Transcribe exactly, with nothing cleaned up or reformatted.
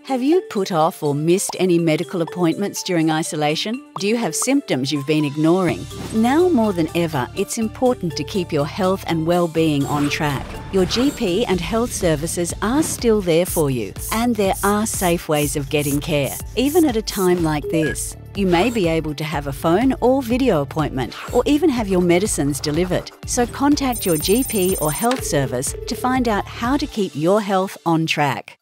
Have you put off or missed any medical appointments during isolation? Do you have symptoms you've been ignoring? Now more than ever, it's important to keep your health and well-being on track. Your G P and health services are still there for you, and there are safe ways of getting care, even at a time like this. You may be able to have a phone or video appointment, or even have your medicines delivered. So contact your G P or health service to find out how to keep your health on track.